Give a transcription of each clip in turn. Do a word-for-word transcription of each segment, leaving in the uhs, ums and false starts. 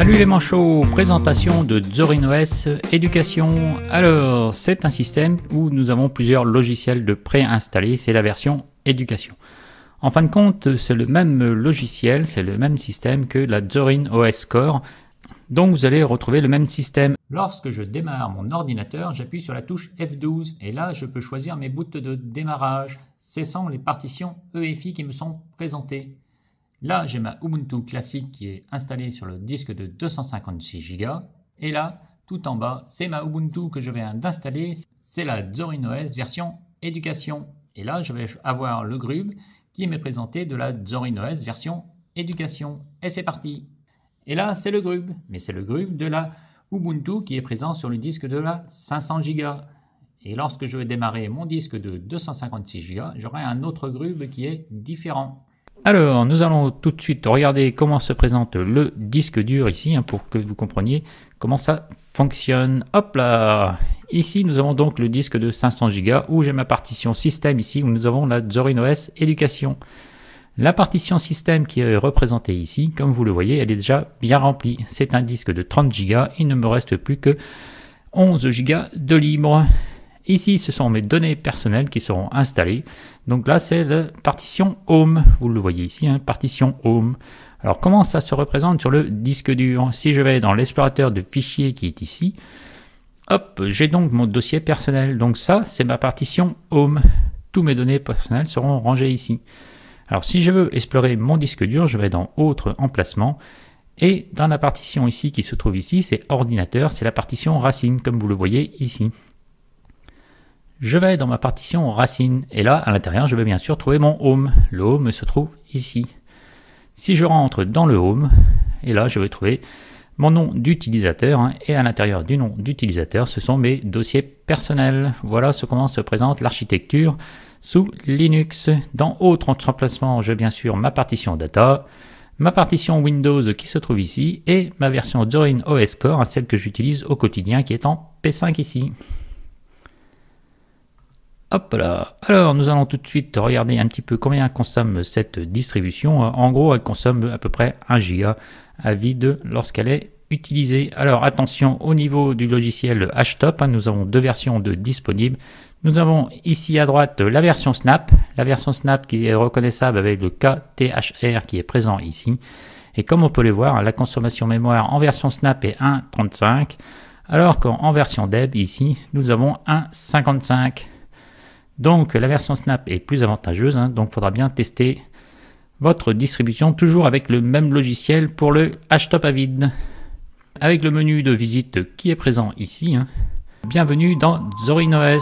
Salut les manchots, présentation de ZorinOS Éducation. Alors, c'est un système où nous avons plusieurs logiciels de préinstallés, c'est la version Éducation. En fin de compte, c'est le même logiciel, c'est le même système que la ZorinOS Core, donc vous allez retrouver le même système. Lorsque je démarre mon ordinateur, j'appuie sur la touche F douze et là je peux choisir mes bouts de démarrage. Ce sont les partitions E F I qui me sont présentées. Là, j'ai ma Ubuntu classique qui est installée sur le disque de deux cent cinquante-six giga. Et là, tout en bas, c'est ma Ubuntu que je viens d'installer. C'est la ZorinOS version Éducation. Et là, je vais avoir le grub qui m'est présenté de la ZorinOS version Éducation. Et c'est parti. Et là, c'est le grub. Mais c'est le grub de la Ubuntu qui est présent sur le disque de la cinq cents giga. Et lorsque je vais démarrer mon disque de deux cent cinquante-six giga, j'aurai un autre grub qui est différent. Alors, nous allons tout de suite regarder comment se présente le disque dur ici, hein, pour que vous compreniez comment ça fonctionne. Hop là! Ici, nous avons donc le disque de cinq cents giga où j'ai ma partition système ici, où nous avons la ZorinOS Éducation. La partition système qui est représentée ici, comme vous le voyez, elle est déjà bien remplie. C'est un disque de trente giga, il ne me reste plus que onze giga de libre. Ici, ce sont mes données personnelles qui seront installées. Donc là, c'est la partition Home. Vous le voyez ici, hein, partition Home. Alors, comment ça se représente sur le disque dur? Si je vais dans l'explorateur de fichiers qui est ici, hop, j'ai donc mon dossier personnel. Donc ça, c'est ma partition Home. Tous mes données personnelles seront rangées ici. Alors, si je veux explorer mon disque dur, je vais dans Autres emplacements. Et dans la partition ici qui se trouve ici, c'est Ordinateur. C'est la partition Racine, comme vous le voyez ici. Je vais dans ma partition racine et là à l'intérieur je vais bien sûr trouver mon home. Le home se trouve ici. Si je rentre dans le home et là je vais trouver mon nom d'utilisateur, hein, et à l'intérieur du nom d'utilisateur ce sont mes dossiers personnels. Voilà ce comment se présente l'architecture sous Linux. Dans autres emplacements j'ai bien sûr ma partition data, ma partition Windows qui se trouve ici et ma version ZorinOS Core, hein, celle que j'utilise au quotidien qui est en P cinq ici. Hop là. Alors nous allons tout de suite regarder un petit peu combien consomme cette distribution. En gros, elle consomme à peu près un giga à vide lorsqu'elle est utilisée. Alors attention au niveau du logiciel Htop, hein, nous avons deux versions de disponibles. Nous avons ici à droite la version Snap, la version Snap qui est reconnaissable avec le K T H R qui est présent ici. Et comme on peut le voir, la consommation mémoire en version Snap est un virgule trente-cinq, alors qu'en version Deb ici, nous avons un virgule cinquante-cinq. Donc la version Snap est plus avantageuse, hein, donc il faudra bien tester votre distribution toujours avec le même logiciel pour le Htop à vide. Avec le menu de visite qui est présent ici. Hein. Bienvenue dans ZorinOS.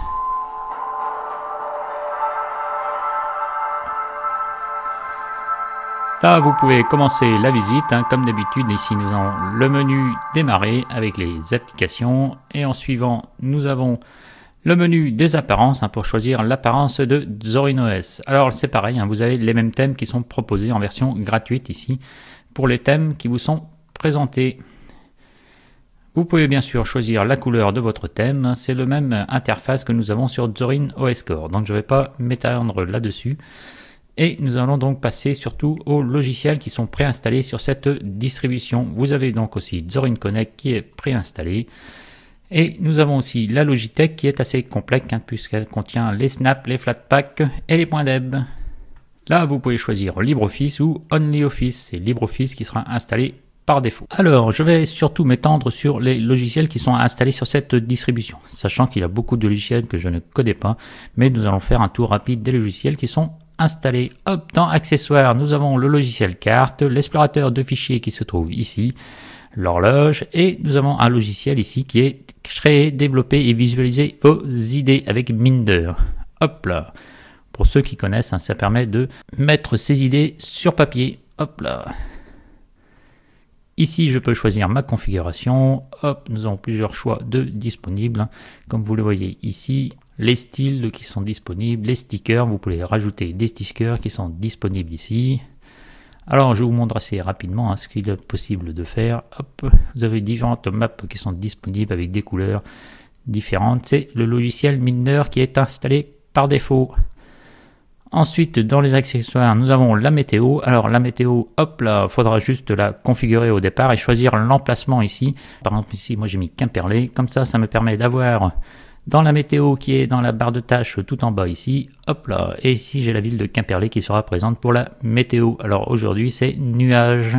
Là vous pouvez commencer la visite, hein, comme d'habitude. Ici nous avons le menu démarrer avec les applications et en suivant nous avons le menu des apparences, hein, pour choisir l'apparence de ZorinOS. Alors c'est pareil, hein, vous avez les mêmes thèmes qui sont proposés en version gratuite ici pour les thèmes qui vous sont présentés. Vous pouvez bien sûr choisir la couleur de votre thème, c'est le même interface que nous avons sur ZorinOS Core, donc je ne vais pas m'étendre là-dessus. Et nous allons donc passer surtout aux logiciels qui sont préinstallés sur cette distribution. Vous avez donc aussi ZorinConnect qui est préinstallé. Et nous avons aussi la Logitech qui est assez complexe, hein, puisqu'elle contient les snaps, les flatpaks et les points deb. Là, vous pouvez choisir LibreOffice ou OnlyOffice. C'est LibreOffice qui sera installé par défaut. Alors, je vais surtout m'étendre sur les logiciels qui sont installés sur cette distribution, sachant qu'il y a beaucoup de logiciels que je ne connais pas, mais nous allons faire un tour rapide des logiciels qui sont installés. Hop, dans Accessoires, nous avons le logiciel carte, l'explorateur de fichiers qui se trouve ici, l'horloge, et nous avons un logiciel ici qui est créé, développé et visualisé vos idées avec Minder. Hop là. Pour ceux qui connaissent, hein, ça permet de mettre ses idées sur papier. Hop là. Ici, je peux choisir ma configuration. Hop, nous avons plusieurs choix de disponibles. Comme vous le voyez ici, les styles qui sont disponibles, les stickers, vous pouvez rajouter des stickers qui sont disponibles ici. Alors, je vous montre assez rapidement, hein, ce qu'il est possible de faire. Hop, vous avez différentes maps qui sont disponibles avec des couleurs différentes. C'est le logiciel Minder qui est installé par défaut. Ensuite, dans les accessoires, nous avons la météo. Alors la météo, hop là, il faudra juste la configurer au départ et choisir l'emplacement ici. Par exemple ici, moi j'ai mis Quimperlé. Comme ça, ça me permet d'avoir dans la météo qui est dans la barre de tâches tout en bas ici, hop là. Et ici, j'ai la ville de Quimperlé qui sera présente pour la météo. Alors aujourd'hui, c'est nuages.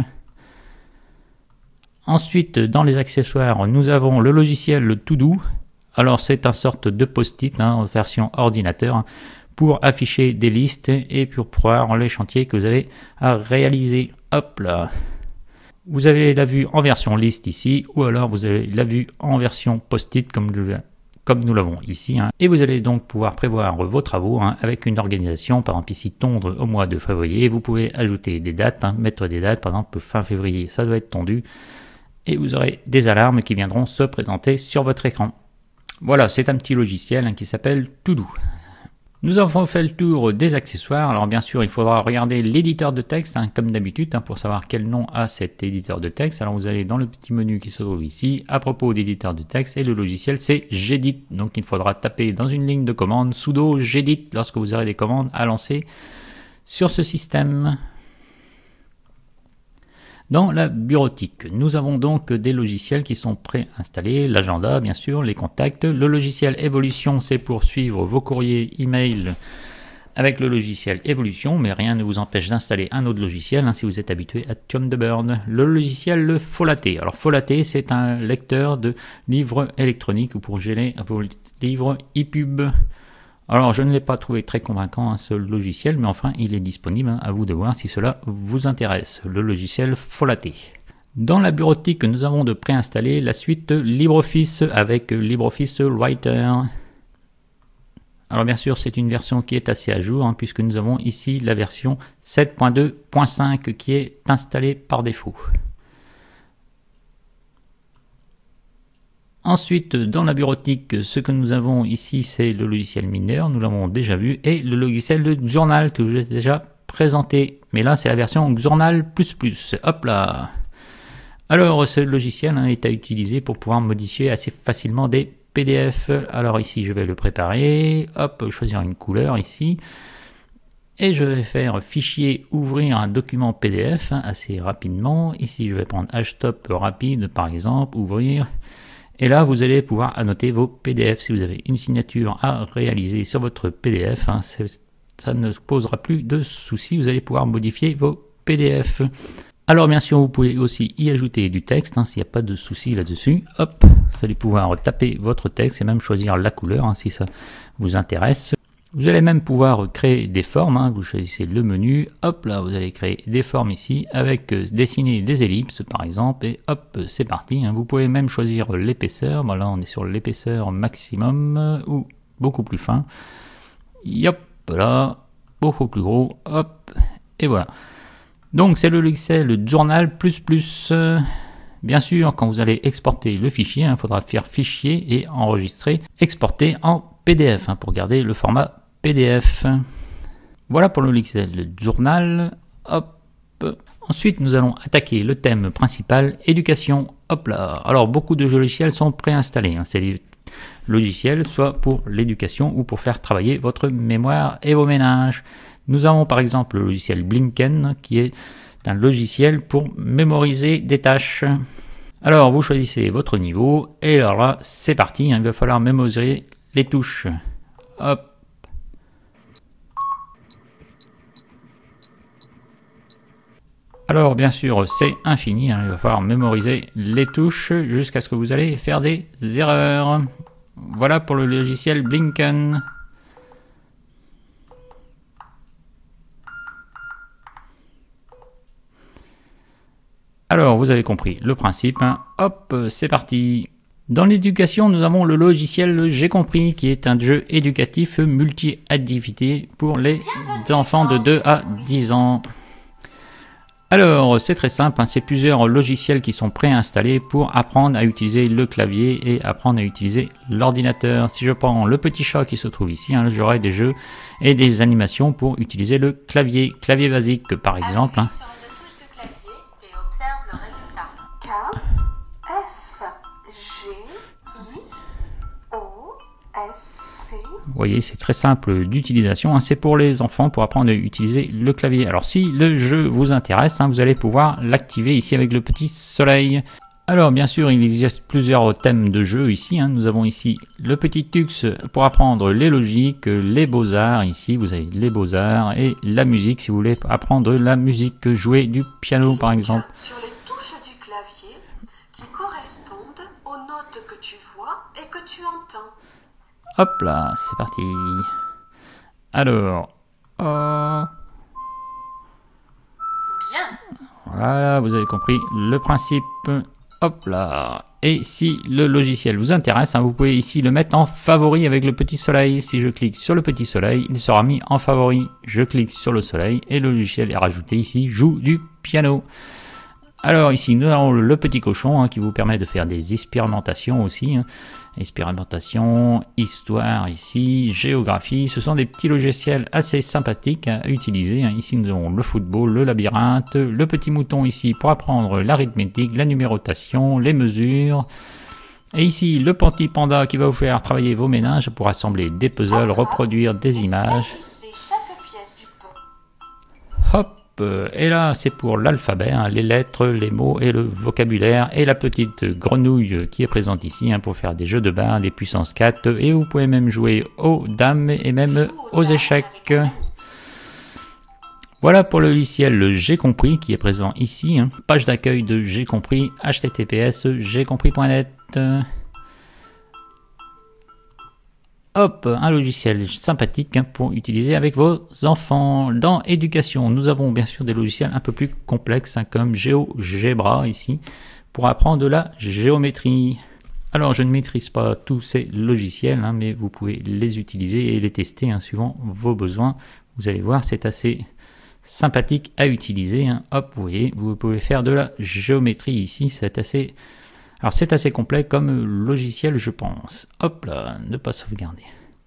Ensuite, dans les accessoires, nous avons le logiciel To-Do. Alors c'est un sorte de post-it hein, en version ordinateur pour afficher des listes et pour voir les chantiers que vous avez à réaliser. Hop là. Vous avez la vue en version liste ici, ou alors vous avez la vue en version post-it comme, comme nous l'avons ici. Hein. Et vous allez donc pouvoir prévoir vos travaux hein, avec une organisation, par exemple ici tondre au mois de février. Vous pouvez ajouter des dates, hein, mettre des dates, par exemple fin février, ça doit être tondu. Et vous aurez des alarmes qui viendront se présenter sur votre écran. Voilà, c'est un petit logiciel hein, qui s'appelle To-Do. Nous avons fait le tour des accessoires. Alors bien sûr, il faudra regarder l'éditeur de texte, hein, comme d'habitude, hein, pour savoir quel nom a cet éditeur de texte. Alors vous allez dans le petit menu qui se trouve ici, à propos d'éditeur de texte, et le logiciel c'est Gedit. Donc il faudra taper dans une ligne de commande sudo Gedit lorsque vous aurez des commandes à lancer sur ce système. Dans la bureautique, nous avons donc des logiciels qui sont préinstallés, l'agenda bien sûr, les contacts. Le logiciel Evolution, c'est pour suivre vos courriers email avec le logiciel Evolution, mais rien ne vous empêche d'installer un autre logiciel hein, si vous êtes habitué à Thunderbird. Le logiciel le Folaté. Alors Folaté, c'est un lecteur de livres électroniques pour gérer vos livres e-pub. Alors, je ne l'ai pas trouvé très convaincant, hein, ce logiciel, mais enfin, il est disponible. Hein, à vous de voir si cela vous intéresse. Le logiciel Folaté. Dans la bureautique, nous avons de préinstaller la suite LibreOffice avec LibreOffice Writer. Alors, bien sûr, c'est une version qui est assez à jour, hein, puisque nous avons ici la version sept point deux point cinq qui est installée par défaut. Ensuite, dans la bureautique, ce que nous avons ici, c'est le logiciel mineur, nous l'avons déjà vu, et le logiciel de Journal que je vous ai déjà présenté. Mais là, c'est la version Journal plus plus. Hop là. Alors, ce logiciel hein, est à utiliser pour pouvoir modifier assez facilement des P D F. Alors ici, je vais le préparer. Hop, choisir une couleur ici. Et je vais faire fichier, ouvrir un document P D F hein, assez rapidement. Ici, je vais prendre Htop rapide, par exemple, ouvrir. Et là, vous allez pouvoir annoter vos P D F. Si vous avez une signature à réaliser sur votre P D F, hein, ça ne posera plus de soucis. Vous allez pouvoir modifier vos P D F. Alors, bien sûr, vous pouvez aussi y ajouter du texte, hein, s'il n'y a pas de soucis là-dessus. Hop, vous allez pouvoir taper votre texte et même choisir la couleur, hein, si ça vous intéresse. Vous allez même pouvoir créer des formes, hein, vous choisissez le menu, hop là, vous allez créer des formes ici, avec euh, dessiner des ellipses par exemple, et hop, c'est parti. Hein. Vous pouvez même choisir l'épaisseur, bon, là on est sur l'épaisseur maximum, euh, ou beaucoup plus fin, hop là, beaucoup plus gros, hop, et voilà. Donc c'est le logiciel Journal plus plus. Euh, bien sûr, quand vous allez exporter le fichier, il hein, faudra faire fichier et enregistrer, exporter en P D F, hein, pour garder le format P D F. Voilà pour le logiciel Journal. Hop. Ensuite, nous allons attaquer le thème principal, éducation. Hop là. Alors, beaucoup de logiciels sont préinstallés. Hein. C'est des logiciels soit pour l'éducation ou pour faire travailler votre mémoire et vos ménages. Nous avons par exemple le logiciel Blinken, qui est un logiciel pour mémoriser des tâches. Alors, vous choisissez votre niveau et alors là, c'est parti. Hein. Il va falloir mémoriser les touches. Hop. Alors bien sûr c'est infini, hein, il va falloir mémoriser les touches jusqu'à ce que vous allez faire des erreurs. Voilà pour le logiciel Blinken. Alors vous avez compris le principe, hein. Hop, c'est parti. Dans l'éducation, nous avons le logiciel J'ai compris, qui est un jeu éducatif multi-activité pour les enfants de deux à dix ans. Alors, c'est très simple, hein, c'est plusieurs logiciels qui sont préinstallés pour apprendre à utiliser le clavier et apprendre à utiliser l'ordinateur. Si je prends le petit chat qui se trouve ici, hein, j'aurai des jeux et des animations pour utiliser le clavier. Clavier basique, par exemple. Hein. voyez, c'est très simple d'utilisation, hein. C'est pour les enfants, pour apprendre à utiliser le clavier. Alors si le jeu vous intéresse, hein, vous allez pouvoir l'activer ici avec le petit soleil. Alors bien sûr, il existe plusieurs thèmes de jeu ici, hein. Nous avons ici le petit Tux pour apprendre les logiques, les beaux-arts. Ici, vous avez les beaux-arts et la musique si vous voulez apprendre la musique, jouer du piano par exemple. Sur les touches du clavier qui correspondent aux notes que tu vois et que tu entends. Hop là, c'est parti. Alors, oh. Bien. Voilà, vous avez compris le principe. Hop là. Et si le logiciel vous intéresse, hein, vous pouvez ici le mettre en favori avec le petit soleil. Si je clique sur le petit soleil, il sera mis en favori. Je clique sur le soleil et le logiciel est rajouté ici, joue du piano. Alors ici, nous avons le petit cochon, hein, qui vous permet de faire des expérimentations aussi. Hein. Expérimentation, histoire ici, géographie. Ce sont des petits logiciels assez sympathiques à utiliser. Hein. Ici, nous avons le football, le labyrinthe, le petit mouton ici pour apprendre l'arithmétique, la numérotation, les mesures. Et ici, le petit panda qui va vous faire travailler vos méninges pour assembler des puzzles, reproduire des images. Hop! Et là, c'est pour l'alphabet, hein, les lettres, les mots et le vocabulaire. Et la petite grenouille qui est présente ici, hein, pour faire des jeux de barres, des puissances quatre. Et vous pouvez même jouer aux dames et même aux échecs. Voilà pour le logiciel J'ai compris qui est présent ici. Hein. Page d'accueil de J'ai compris, H T T P S, j'ai compris point net. Hop, un logiciel sympathique, hein, pour utiliser avec vos enfants. Dans éducation, nous avons bien sûr des logiciels un peu plus complexes, hein, comme GeoGebra ici, pour apprendre de la géométrie. Alors je ne maîtrise pas tous ces logiciels, hein, mais vous pouvez les utiliser et les tester, hein, suivant vos besoins. Vous allez voir, c'est assez sympathique à utiliser. Hein. Hop, vous voyez, vous pouvez faire de la géométrie ici, c'est assez... Alors c'est assez complet comme logiciel, je pense. Hop là, ne pas sauvegarder.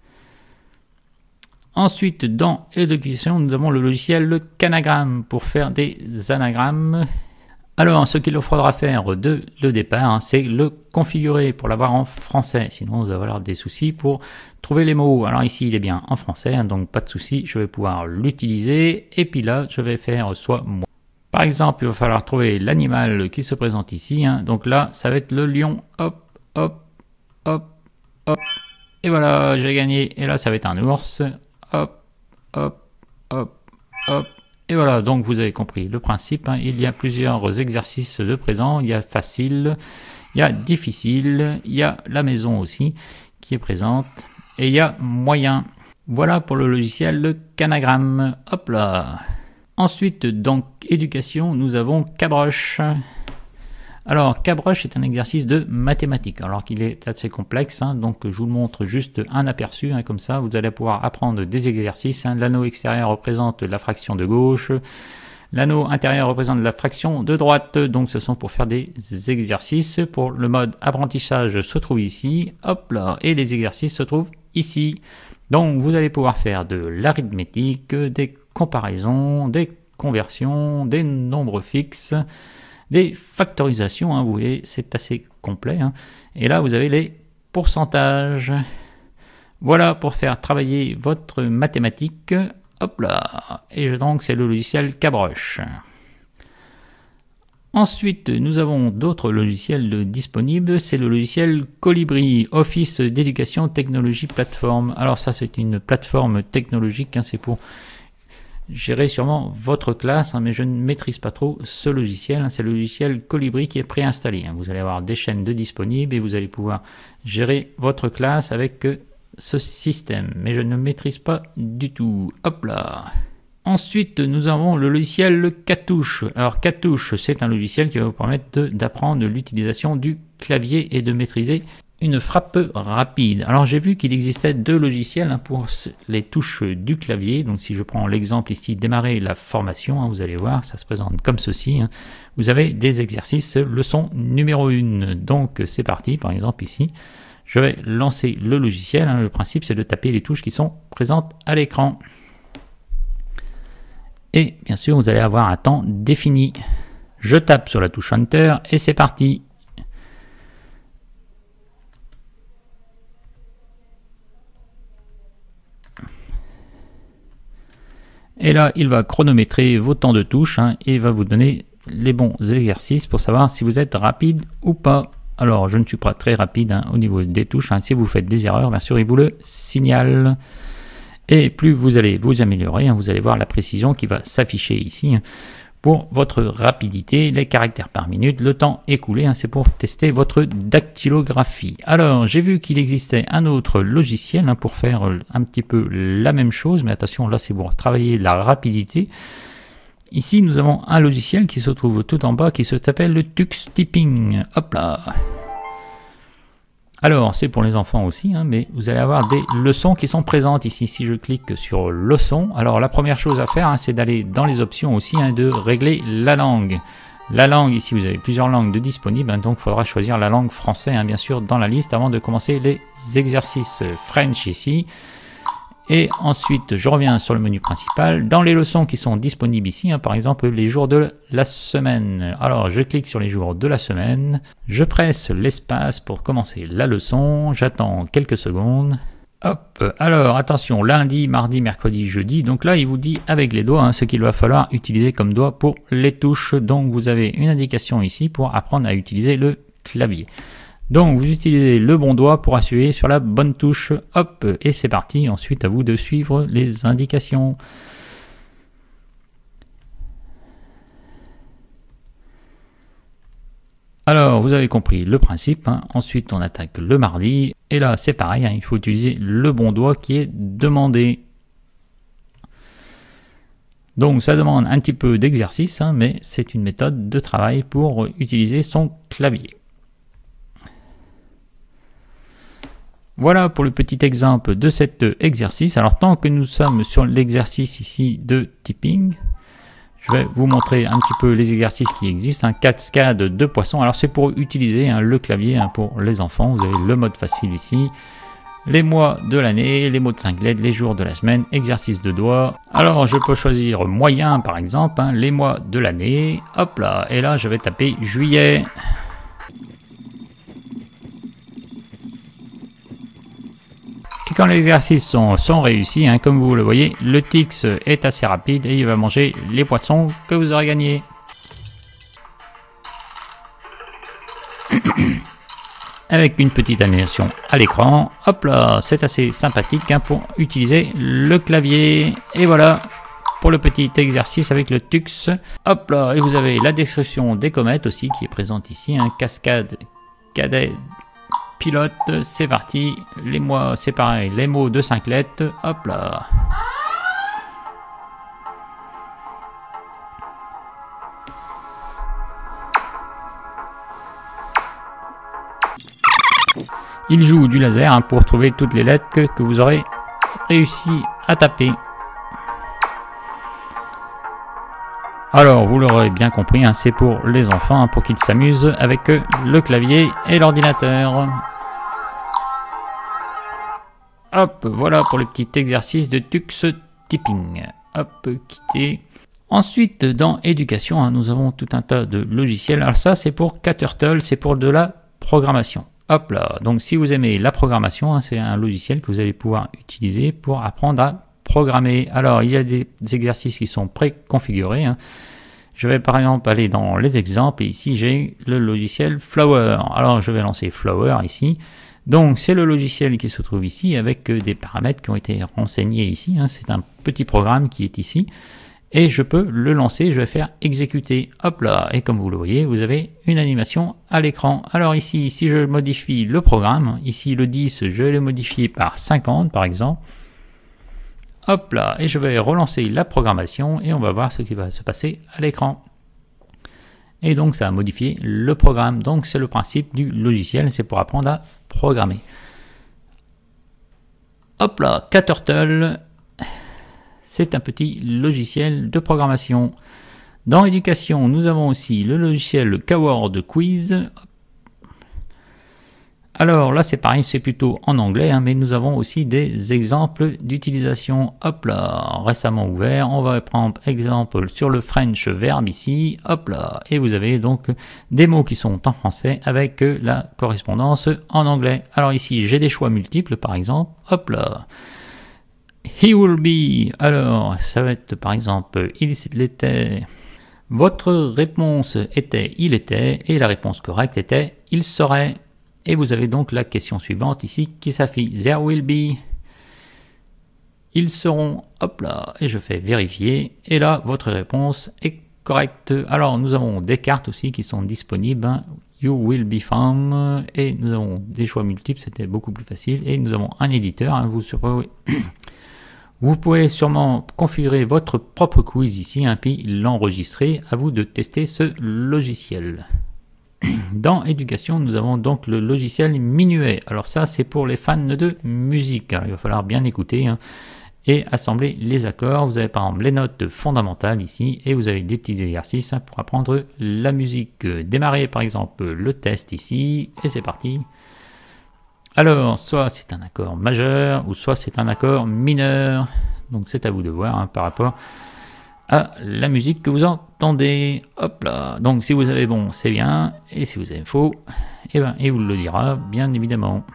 Ensuite, dans éducation, nous avons le logiciel le Canagramme pour faire des anagrammes. Alors, ce qu'il faudra faire de le départ, hein, c'est le configurer pour l'avoir en français. Sinon, vous allez avoir des soucis pour trouver les mots. Alors ici, il est bien en français, hein, donc pas de souci. Je vais pouvoir l'utiliser. Et puis là, je vais faire soit moi. Par exemple, il va falloir trouver l'animal qui se présente ici. Hein. Donc là, ça va être le lion. Hop, hop, hop, hop. Et voilà, j'ai gagné. Et là, ça va être un ours. Hop, hop, hop, hop. Et voilà, donc vous avez compris le principe. Hein. Il y a plusieurs exercices de présent. Il y a facile, il y a difficile, il y a la maison aussi qui est présente. Et il y a moyen. Voilà pour le logiciel le Canagramme. Hop là. Ensuite, dans éducation, nous avons Cabrush. Alors, Cabrush est un exercice de mathématiques, alors qu'il est assez complexe, hein, donc je vous le montre juste un aperçu, hein, comme ça, vous allez pouvoir apprendre des exercices. Hein. L'anneau extérieur représente la fraction de gauche, l'anneau intérieur représente la fraction de droite, donc ce sont pour faire des exercices. Pour le mode apprentissage se trouve ici, hop là, et les exercices se trouvent ici. Donc, vous allez pouvoir faire de l'arithmétique, des comparaisons, des conversions, des nombres fixes, des factorisations, hein, vous voyez, c'est assez complet. Hein. Et là, vous avez les pourcentages. Voilà pour faire travailler votre mathématique. Hop là. Et donc, c'est le logiciel Cabrush. Ensuite, nous avons d'autres logiciels disponibles. C'est le logiciel Colibri, Office d'éducation technologie plateforme. Alors ça, c'est une plateforme technologique, hein, c'est pour gérer sûrement votre classe, hein, mais je ne maîtrise pas trop ce logiciel. Hein, c'est le logiciel Colibri qui est préinstallé. Hein. Vous allez avoir des chaînes de disponibles et vous allez pouvoir gérer votre classe avec euh, ce système. Mais je ne maîtrise pas du tout. Hop là. Ensuite, nous avons le logiciel Catouche. Alors Catouche, c'est un logiciel qui va vous permettre d'apprendre l'utilisation du clavier et de maîtriser une frappe rapide. Alors j'ai vu qu'il existait deux logiciels, hein, pour les touches du clavier. Donc si je prends l'exemple ici, démarrer la formation, hein, vous allez voir, ça se présente comme ceci. Hein. Vous avez des exercices, leçon numéro un. Donc c'est parti, par exemple ici. Je vais lancer le logiciel. Hein. Le principe, c'est de taper les touches qui sont présentes à l'écran. Et bien sûr, vous allez avoir un temps défini. Je tape sur la touche Enter et c'est parti. Et là, il va chronométrer vos temps de touche hein, et va vous donner les bons exercices pour savoir si vous êtes rapide ou pas. Alors, je ne suis pas très rapide hein, au niveau des touches. Hein. Si vous faites des erreurs, bien sûr, il vous le signale. Et plus vous allez vous améliorer, hein, vous allez voir la précision qui va s'afficher ici hein, pour votre rapidité, les caractères par minute, le temps écoulé. Hein, c'est pour tester votre dactylographie. Alors, j'ai vu qu'il existait un autre logiciel hein, pour faire un petit peu la même chose. Mais attention, là, c'est pour travailler la rapidité. Ici, nous avons un logiciel qui se trouve tout en bas qui s'appelle le Tux Typing. Hop là. Alors, c'est pour les enfants aussi, hein, mais vous allez avoir des leçons qui sont présentes ici. Si je clique sur leçon, alors la première chose à faire, hein, c'est d'aller dans les options aussi, hein, de régler la langue. La langue, ici, vous avez plusieurs langues de disponibles, hein, donc il faudra choisir la langue française, hein, bien sûr, dans la liste avant de commencer les exercices French ici. Et ensuite, je reviens sur le menu principal. Dans les leçons qui sont disponibles ici, hein, par exemple, les jours de la semaine. Alors, je clique sur les jours de la semaine. Je presse l'espace pour commencer la leçon. J'attends quelques secondes. Hop, alors attention, lundi, mardi, mercredi, jeudi. Donc là, il vous dit avec les doigts hein, ce qu'il va falloir utiliser comme doigt pour les touches. Donc, vous avez une indication ici pour apprendre à utiliser le clavier. Donc vous utilisez le bon doigt pour appuyer sur la bonne touche, hop, et c'est parti. Ensuite à vous de suivre les indications. Alors vous avez compris le principe, hein. Ensuite on attaque le mardi, et là c'est pareil, hein, il faut utiliser le bon doigt qui est demandé. Donc ça demande un petit peu d'exercice, hein, mais c'est une méthode de travail pour utiliser son clavier. Voilà pour le petit exemple de cet exercice. Alors tant que nous sommes sur l'exercice ici de typing, je vais vous montrer un petit peu les exercices qui existent. Un hein, cascade de poissons. Alors c'est pour utiliser hein, le clavier hein, pour les enfants. Vous avez le mode facile ici. Les mois de l'année, les mots de cinq lettres, les jours de la semaine, exercice de doigts. Alors je peux choisir moyen par exemple, hein, les mois de l'année. Hop là, et là je vais taper juillet. Et quand les exercices sont, sont réussis, hein, comme vous le voyez, le Tix est assez rapide et il va manger les poissons que vous aurez gagnés. Avec une petite animation à l'écran. Hop là, c'est assez sympathique hein, pour utiliser le clavier. Et voilà pour le petit exercice avec le Tux. Hop là, et vous avez la description des comètes aussi qui est présente ici. Hein, cascade, cadet, pilote, c'est parti. Les mois, c'est pareil, les mots de cinq lettres. Hop là. Il joue du laser hein, pour trouver toutes les lettres que, que vous aurez réussi à taper. Alors, vous l'aurez bien compris, hein, c'est pour les enfants, hein, pour qu'ils s'amusent avec le clavier et l'ordinateur. Hop, voilà pour le petit exercice de Tux Typing. Hop, quitter. Ensuite, dans éducation, hein, nous avons tout un tas de logiciels. Alors ça, c'est pour KTurtle, c'est pour de la programmation. Hop là, donc si vous aimez la programmation, hein, c'est un logiciel que vous allez pouvoir utiliser pour apprendre à programmer. Alors, il y a des exercices qui sont préconfigurés. Hein. Je vais par exemple aller dans les exemples et ici j'ai le logiciel Flower. Alors, je vais lancer Flower ici. Donc, c'est le logiciel qui se trouve ici avec des paramètres qui ont été renseignés ici. Hein. C'est un petit programme qui est ici. Et je peux le lancer, je vais faire exécuter, hop là, et comme vous le voyez, vous avez une animation à l'écran. Alors ici, si je modifie le programme, ici le dix, je vais le modifier par cinquante par exemple. Hop là, et je vais relancer la programmation et on va voir ce qui va se passer à l'écran. Et donc ça a modifié le programme, donc c'est le principe du logiciel, c'est pour apprendre à programmer. Hop là, KTurtle. C'est un petit logiciel de programmation. Dans éducation, nous avons aussi le logiciel Coward Quiz. Alors là, c'est pareil, c'est plutôt en anglais, hein, mais nous avons aussi des exemples d'utilisation. Hop là, récemment ouvert. On va prendre exemple sur le French verb ici. Hop là, et vous avez donc des mots qui sont en français avec la correspondance en anglais. Alors ici, j'ai des choix multiples, par exemple. Hop là. He will be. Alors, ça va être par exemple, il l'était. Votre réponse était il était et la réponse correcte était il serait. Et vous avez donc la question suivante ici qui s'affiche. There will be. Ils seront. Hop là. Et je fais vérifier. Et là, votre réponse est correcte. Alors, nous avons des cartes aussi qui sont disponibles. Hein. You will be found. Et nous avons des choix multiples. C'était beaucoup plus facile. Et nous avons un éditeur. Hein. Vous, vous pouvez sûrement configurer votre propre quiz ici. Hein, puis l'enregistrer. À vous de tester ce logiciel. Dans éducation, nous avons donc le logiciel Minuet. Alors ça, c'est pour les fans de musique. Alors, il va falloir bien écouter hein, et assembler les accords. Vous avez par exemple les notes fondamentales ici et vous avez des petits exercices hein, pour apprendre la musique. Démarrer par exemple le test ici et c'est parti. Alors, soit c'est un accord majeur ou soit c'est un accord mineur. Donc c'est à vous de voir hein, par rapport à la musique que vous entendez. Hop là. Donc si vous avez bon, c'est bien. Et si vous avez faux, et ben, il vous le dira, bien évidemment.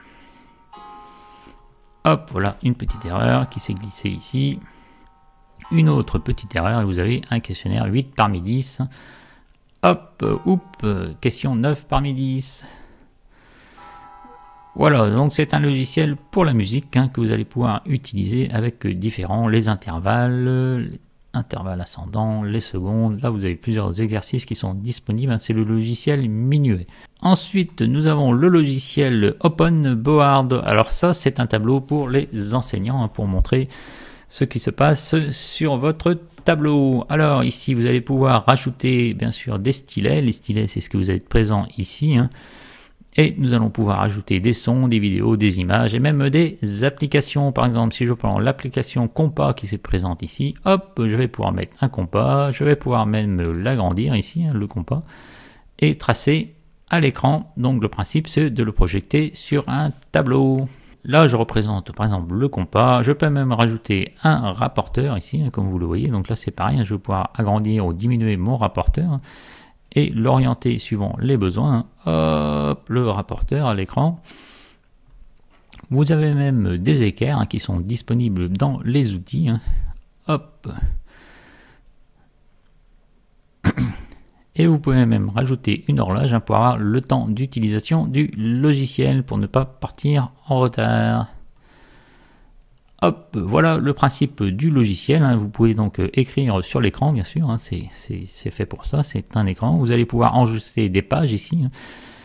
Hop, voilà, une petite erreur qui s'est glissée ici. Une autre petite erreur, et vous avez un questionnaire huit parmi dix. Hop, oups, question neuf parmi dix. Voilà, donc c'est un logiciel pour la musique hein, que vous allez pouvoir utiliser avec différents, les intervalles, les intervalles ascendants, les secondes. Là, vous avez plusieurs exercices qui sont disponibles. Hein, c'est le logiciel Minuet. Ensuite, nous avons le logiciel OpenBoard. Alors ça, c'est un tableau pour les enseignants hein, pour montrer ce qui se passe sur votre tableau. Alors ici, vous allez pouvoir rajouter bien sûr des stylets. Les stylets, c'est ce que vous avez présent ici. Hein. Et nous allons pouvoir ajouter des sons, des vidéos, des images et même des applications. Par exemple, si je prends l'application compas qui se présente ici, hop, je vais pouvoir mettre un compas, je vais pouvoir même l'agrandir ici, hein, le compas, et tracer à l'écran. Donc le principe, c'est de le projeter sur un tableau. Là, je représente par exemple le compas. Je peux même rajouter un rapporteur ici, hein, comme vous le voyez. Donc là, c'est pareil, hein, je vais pouvoir agrandir ou diminuer mon rapporteur. Hein, et l'orienter suivant les besoins. Hop, le rapporteur à l'écran. Vous avez même des équerres hein, qui sont disponibles dans les outils. Hein. Hop. Et vous pouvez même rajouter une horloge hein, pour avoir le temps d'utilisation du logiciel pour ne pas partir en retard. Hop, voilà le principe du logiciel. Hein. Vous pouvez donc écrire sur l'écran, bien sûr. Hein. C'est fait pour ça, c'est un écran. Vous allez pouvoir enregistrer des pages ici. Hein.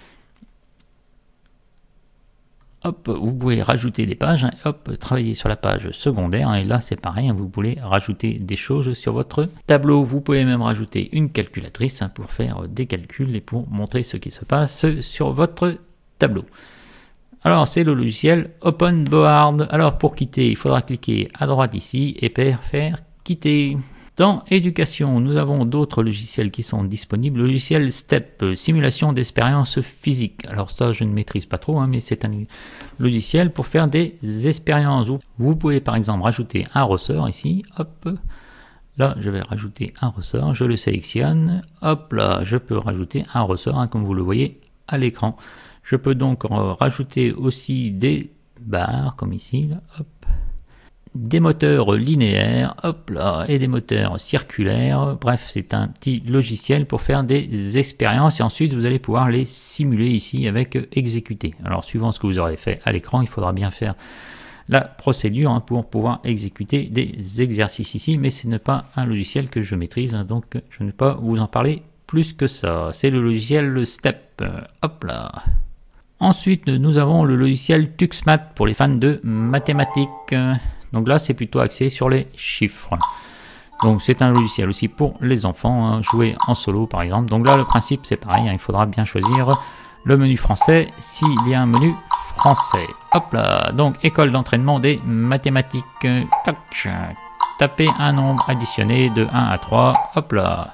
Hop, vous pouvez rajouter des pages. Hein. Hop, travailler sur la page secondaire. Hein. Et là, c'est pareil. Hein. Vous pouvez rajouter des choses sur votre tableau. Vous pouvez même rajouter une calculatrice hein, pour faire des calculs et pour montrer ce qui se passe sur votre tableau. Alors, c'est le logiciel OpenBoard. Alors, pour quitter, il faudra cliquer à droite ici et faire quitter. Dans éducation, nous avons d'autres logiciels qui sont disponibles. Le logiciel STEP, simulation d'expérience physique. Alors ça, je ne maîtrise pas trop, hein, mais c'est un logiciel pour faire des expériences. Vous pouvez par exemple rajouter un ressort ici. Hop, là, je vais rajouter un ressort. Je le sélectionne. Hop là, je peux rajouter un ressort, hein, comme vous le voyez à l'écran. Je peux donc rajouter aussi des barres, comme ici, là, hop, des moteurs linéaires, hop là, et des moteurs circulaires. Bref, c'est un petit logiciel pour faire des expériences et ensuite vous allez pouvoir les simuler ici avec exécuter. Alors, suivant ce que vous aurez fait à l'écran, il faudra bien faire la procédure hein, pour pouvoir exécuter des exercices ici, mais ce n'est pas un logiciel que je maîtrise, hein, donc je ne vais pas vous en parler plus que ça. C'est le logiciel STEP, hop là. Ensuite, nous avons le logiciel TuxMat pour les fans de mathématiques. Donc là, c'est plutôt axé sur les chiffres. Donc c'est un logiciel aussi pour les enfants, hein, jouer en solo par exemple. Donc là, le principe, c'est pareil, hein, il faudra bien choisir le menu français s'il y a un menu français. Hop là, donc école d'entraînement des mathématiques. Tac, tapez un nombre additionné de un à trois. Hop là.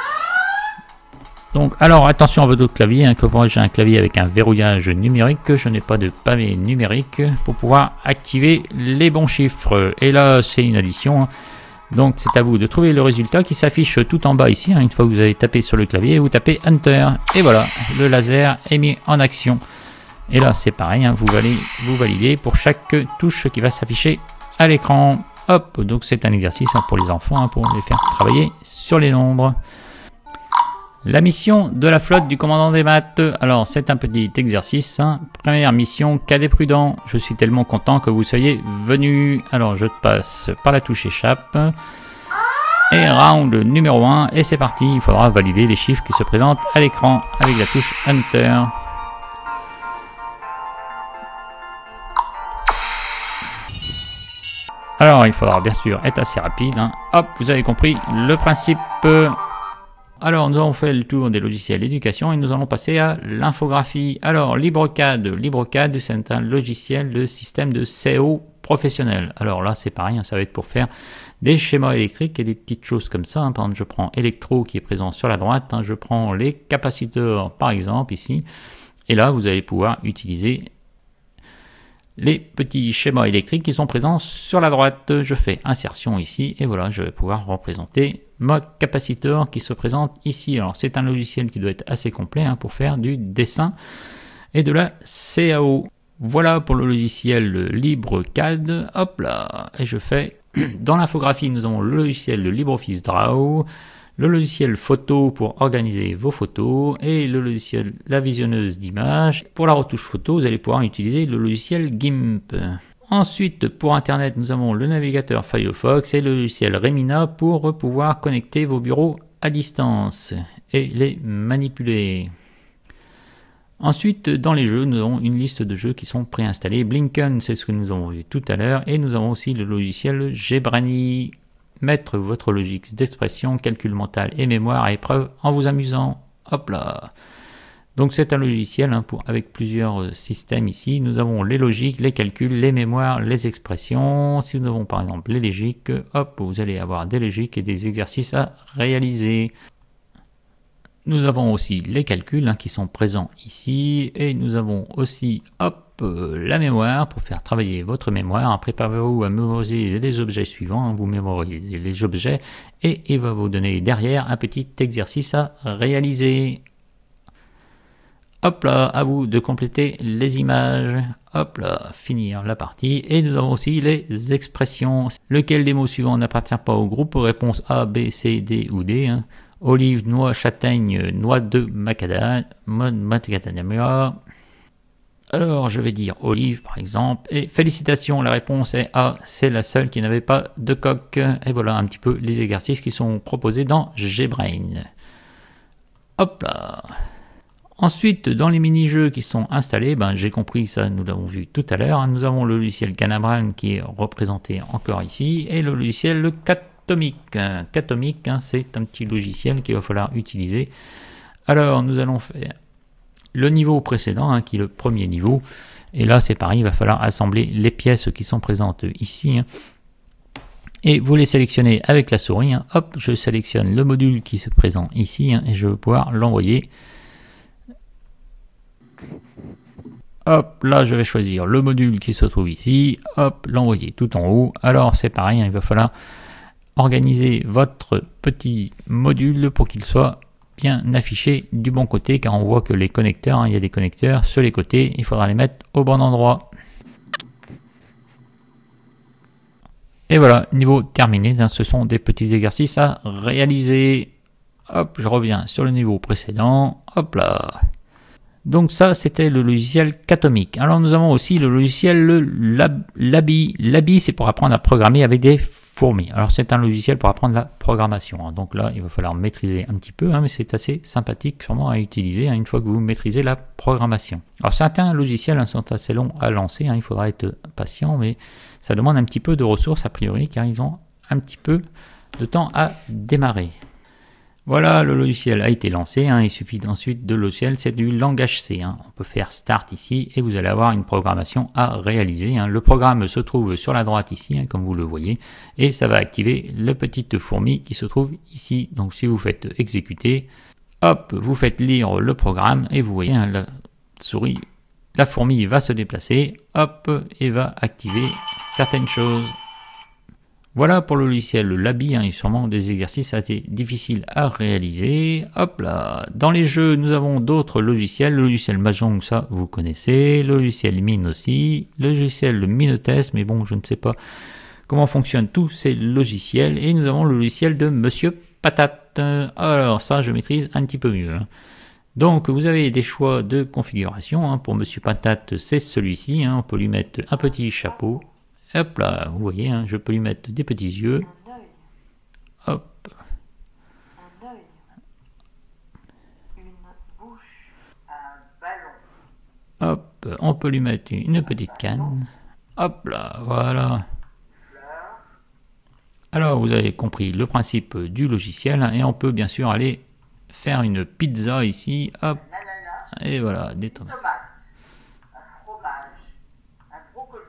Donc, alors attention à votre clavier, hein, comme moi j'ai un clavier avec un verrouillage numérique, je n'ai pas de pavé numérique pour pouvoir activer les bons chiffres. Et là, c'est une addition. Hein. Donc, c'est à vous de trouver le résultat qui s'affiche tout en bas ici. Hein, une fois que vous avez tapé sur le clavier, vous tapez Enter. Et voilà, le laser est mis en action. Et là, c'est pareil, hein, vous, validez, vous validez pour chaque touche qui va s'afficher à l'écran. Hop, donc c'est un exercice hein, pour les enfants, hein, pour les faire travailler sur les nombres. La mission de la flotte du commandant des maths. Alors, c'est un petit exercice. Hein. Première mission, cadet prudent. Je suis tellement content que vous soyez venus. Alors, je passe par la touche échappe. Et round numéro un. Et c'est parti. Il faudra valider les chiffres qui se présentent à l'écran avec la touche Enter. Alors, il faudra bien sûr être assez rapide. Hein. Hop, vous avez compris le principe. Alors, nous avons fait le tour des logiciels d'éducation et nous allons passer à l'infographie. Alors, LibreCAD. LibreCAD, c'est un logiciel de système de C O professionnel. Alors là, c'est pareil, hein, ça va être pour faire des schémas électriques et des petites choses comme ça. Hein. Par exemple, je prends électro qui est présent sur la droite. Hein, je prends les capaciteurs, par exemple, ici. Et là, vous allez pouvoir utiliser les petits schémas électriques qui sont présents sur la droite. Je fais insertion ici et voilà, je vais pouvoir représenter mon capaciteur qui se présente ici. Alors c'est un logiciel qui doit être assez complet hein, pour faire du dessin et de la C A O. Voilà pour le logiciel LibreCAD. Hop là, et je fais dans l'infographie, nous avons le logiciel de LibreOffice Draw, le logiciel photo pour organiser vos photos et le logiciel la visionneuse d'images. Pour la retouche photo, vous allez pouvoir utiliser le logiciel GIMP. Ensuite, pour Internet, nous avons le navigateur Firefox et le logiciel Remina pour pouvoir connecter vos bureaux à distance et les manipuler. Ensuite, dans les jeux, nous avons une liste de jeux qui sont préinstallés. Blinken, c'est ce que nous avons vu tout à l'heure. Et nous avons aussi le logiciel Gebrani. Mettre votre logique d'expression, calcul mental et mémoire à épreuve en vous amusant. Hop là. Donc c'est un logiciel hein, pour, avec plusieurs systèmes ici. Nous avons les logiques, les calculs, les mémoires, les expressions. Si nous avons par exemple les logiques, hop, vous allez avoir des logiques et des exercices à réaliser. Nous avons aussi les calculs hein, qui sont présents ici. Et nous avons aussi, hop, la mémoire pour faire travailler votre mémoire. Préparez-vous à mémoriser les objets suivants. Vous mémorisez les objets et il va vous donner derrière un petit exercice à réaliser. Hop là, à vous de compléter les images. Hop là, finir la partie. Et nous avons aussi les expressions. Lequel des mots suivants n'appartient pas au groupe? Réponse A, B, C, D ou D. Hein. Olive, noix, châtaigne, noix de macadamia. macadamia. Alors, je vais dire olive, par exemple. Et félicitations, la réponse est A. C'est la seule qui n'avait pas de coque. Et voilà un petit peu les exercices qui sont proposés dans GBrain. Hop là. Ensuite, dans les mini-jeux qui sont installés, ben, j'ai compris, ça nous l'avons vu tout à l'heure. Nous avons le logiciel Canabran qui est représenté encore ici. Et le logiciel le Catomic. Catomic, hein, c'est un petit logiciel qu'il va falloir utiliser. Alors, nous allons faire le niveau précédent, hein, qui est le premier niveau. Et là, c'est pareil, il va falloir assembler les pièces qui sont présentes ici. Hein. Et vous les sélectionnez avec la souris. Hein. Hop, je sélectionne le module qui se présente ici. Hein, et je vais pouvoir l'envoyer. Hop, là, je vais choisir le module qui se trouve ici. Hop, l'envoyer tout en haut. Alors, c'est pareil, hein, il va falloir organiser votre petit module pour qu'il soit bien affiché du bon côté, car on voit que les connecteurs, hein, il y a des connecteurs sur les côtés, il faudra les mettre au bon endroit. Et voilà, niveau terminé, hein, ce sont des petits exercices à réaliser. Hop, je reviens sur le niveau précédent. Hop là. Donc ça, c'était le logiciel Catomic. Alors nous avons aussi le logiciel le Lab, Labi. Labi, c'est pour apprendre à programmer avec des fourmis. Alors c'est un logiciel pour apprendre la programmation. Donc là, il va falloir maîtriser un petit peu, hein, mais c'est assez sympathique sûrement à utiliser hein, une fois que vous maîtrisez la programmation. Alors certains logiciels hein, sont assez longs à lancer, hein, il faudra être patient, mais ça demande un petit peu de ressources a priori, car ils ont un petit peu de temps à démarrer. Voilà, le logiciel a été lancé, hein, il suffit ensuite de logiciel, c'est du langage C. Hein. On peut faire Start ici et vous allez avoir une programmation à réaliser. Hein. Le programme se trouve sur la droite ici, hein, comme vous le voyez, et ça va activer la petite fourmi qui se trouve ici. Donc si vous faites exécuter, hop, vous faites lire le programme et vous voyez hein, la souris, la fourmi va se déplacer, hop, et va activer certaines choses. Voilà pour le logiciel Labi, hein, il y a sûrement des exercices assez difficiles à réaliser. Hop là, dans les jeux, nous avons d'autres logiciels. Le logiciel Mahjong, ça vous connaissez. Le logiciel Mine aussi. Le logiciel Minotest, mais bon, je ne sais pas comment fonctionnent tous ces logiciels. Et nous avons le logiciel de Monsieur Patate. Alors ça, je maîtrise un petit peu mieux. Hein. Donc vous avez des choix de configuration. Hein. Pour Monsieur Patate, c'est celui-ci. Hein. On peut lui mettre un petit chapeau. Hop là, vous voyez, hein, je peux lui mettre des petits yeux. Hop. Hop, on peut lui mettre une petite canne. Hop là, voilà. Alors, vous avez compris le principe du logiciel. Hein, et on peut bien sûr aller faire une pizza ici. Hop. Et voilà, des tomates. Un fromage, un brocoli.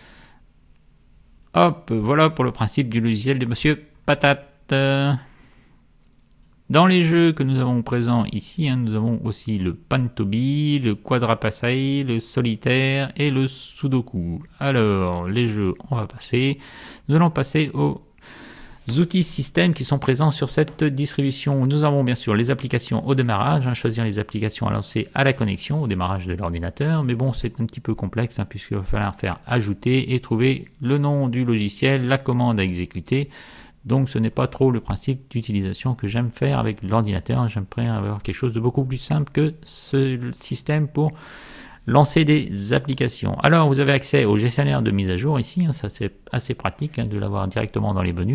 Hop, voilà pour le principe du logiciel de Monsieur Patate. Dans les jeux que nous avons présents ici, hein, nous avons aussi le Pantobi, le Quadrapasai, le Solitaire et le Sudoku. Alors, les jeux, on va passer. Nous allons passer aux outils système qui sont présents sur cette distribution. Nous avons bien sûr les applications au démarrage, hein, choisir les applications à lancer à la connexion, au démarrage de l'ordinateur. Mais bon, c'est un petit peu complexe hein, puisqu'il va falloir faire ajouter et trouver le nom du logiciel, la commande à exécuter. Donc ce n'est pas trop le principe d'utilisation que j'aime faire avec l'ordinateur. J'aimerais avoir quelque chose de beaucoup plus simple que ce système pour lancer des applications. Alors vous avez accès au gestionnaire de mise à jour ici, hein, ça c'est assez pratique hein, de l'avoir directement dans les menus.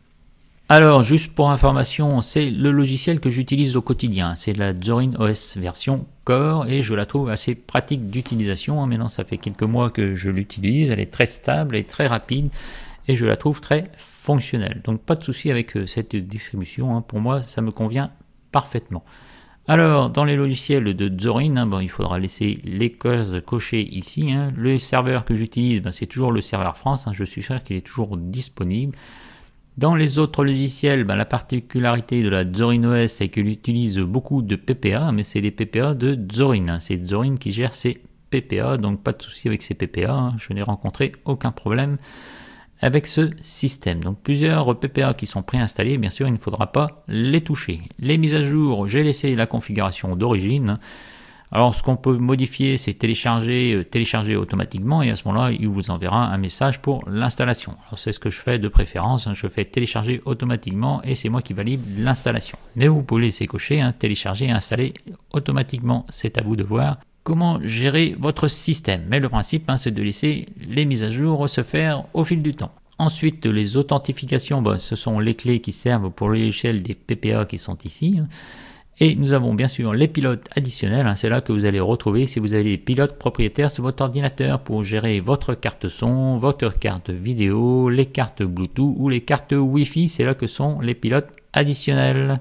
Alors juste pour information, c'est le logiciel que j'utilise au quotidien, c'est la Zorin O S version Core et je la trouve assez pratique d'utilisation. Hein. Maintenant ça fait quelques mois que je l'utilise, elle est très stable et très rapide et je la trouve très fonctionnelle. Donc pas de souci avec euh, cette distribution, hein. Pour moi ça me convient parfaitement. Alors dans les logiciels de Zorin, hein, bon, il faudra laisser les cases cochées ici. Hein. Le serveur que j'utilise, ben, c'est toujours le serveur France, hein. Je suis sûr qu'il est toujours disponible. Dans les autres logiciels, ben, la particularité de la Zorin O S c'est qu'il utilise beaucoup de P P A, mais c'est des P P A de Zorin. Hein. C'est Zorin qui gère ces P P A, donc pas de souci avec ces P P A. Hein. Je n'ai rencontré aucun problème avec ce système. Donc plusieurs P P A qui sont préinstallés, bien sûr il ne faudra pas les toucher. Les mises à jour, j'ai laissé la configuration d'origine. Alors ce qu'on peut modifier, c'est télécharger, télécharger automatiquement et à ce moment-là il vous enverra un message pour l'installation. Alors c'est ce que je fais de préférence, je fais télécharger automatiquement et c'est moi qui valide l'installation. Mais vous pouvez laisser cocher, hein, télécharger et installer automatiquement, c'est à vous de voir comment gérer votre système. Mais le principe, hein, c'est de laisser les mises à jour se faire au fil du temps. Ensuite, les authentifications, bah, ce sont les clés qui servent pour l'échelle des P P A qui sont ici. Et nous avons bien sûr les pilotes additionnels. Hein, c'est là que vous allez retrouver si vous avez des pilotes propriétaires sur votre ordinateur pour gérer votre carte son, votre carte vidéo, les cartes Bluetooth ou les cartes Wi-Fi. C'est là que sont les pilotes additionnels.